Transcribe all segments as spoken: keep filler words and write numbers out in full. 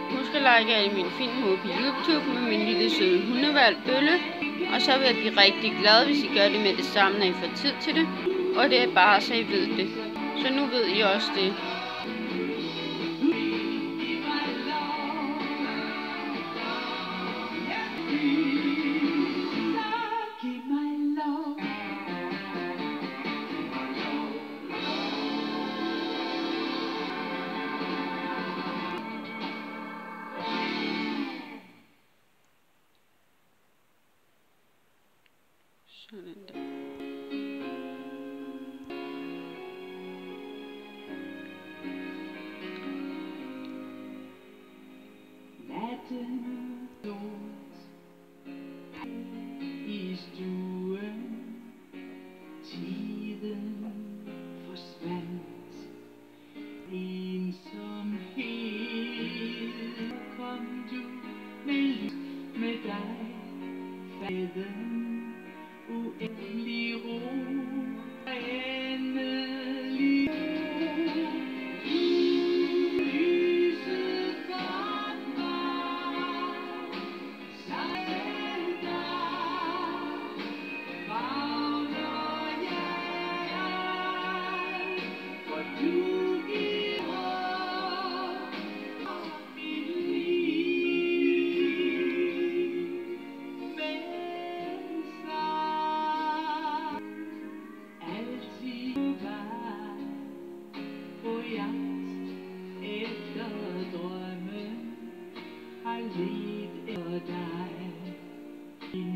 Husk at like alle mine film på YouTube med min lille søde hundevalg Bølle. Og så vil jeg blive rigtig glad, hvis I gør det med det samme, når I får tid til det. Og det er bare, så I ved det. Så nu ved I også det. Sådan der. Natten lås i stuen, tiden forsvandt, ensomhed. Kom du med lys med dig, faden, uendelig ro, endelig lead or die in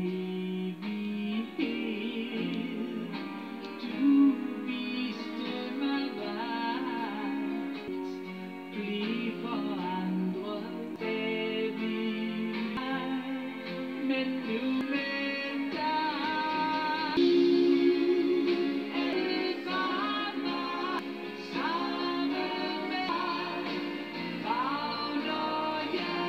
evighed. Du viste mig vej, bliv forandret stadig, men nu med dig er det bare mig, sammen med dig, fagner jeg.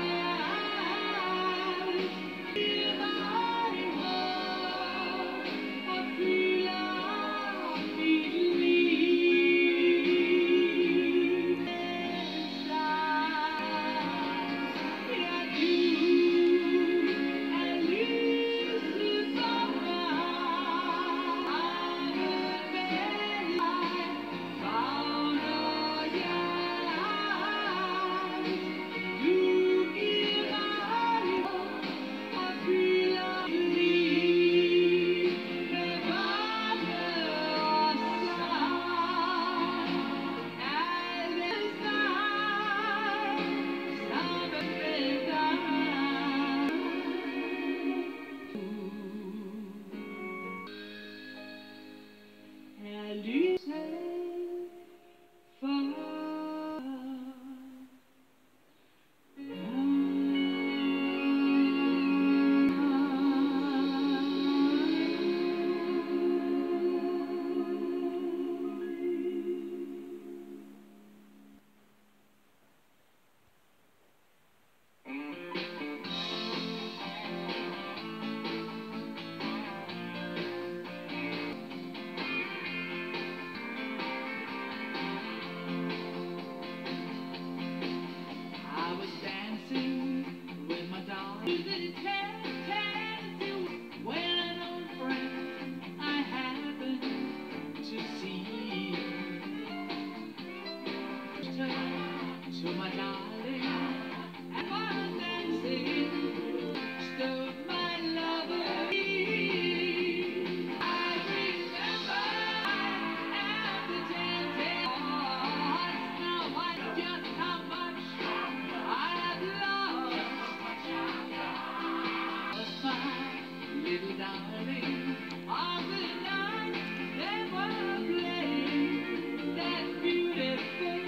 So my darling, I was dancing, stole my lover. I remember after dancing, now I know just how much I have lost. Was my little darling on the night they were playing that beautiful.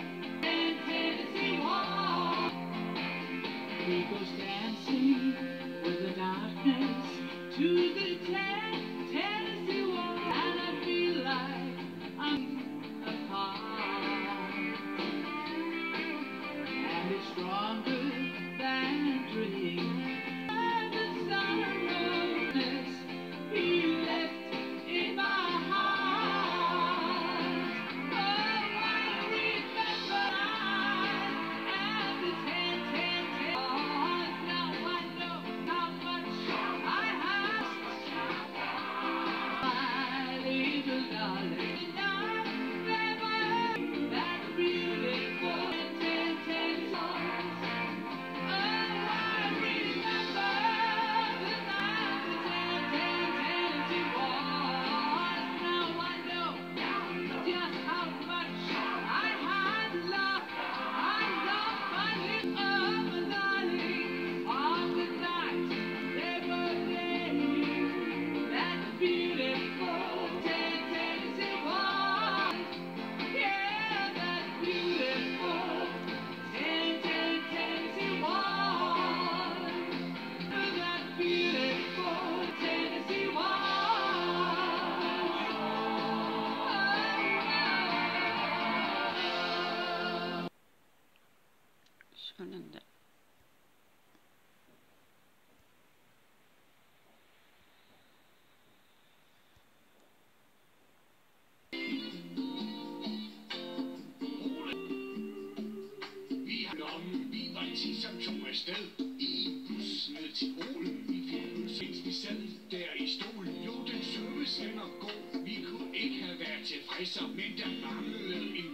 He goes dancing with the darkness to the ten Tennessee wall, and I feel like I'm apart, and it's stronger than a dream. And the sorrowness he left in my heart. Oh, I remember I at the ten ten ten. Sådan der. Vi var ti som tog afsted i en bus ned til Polen. Vi fik øl, mens vi sad der i stolen. Jo, den service er nok god. Vi kunne ikke have været tilfredse, men der manglede en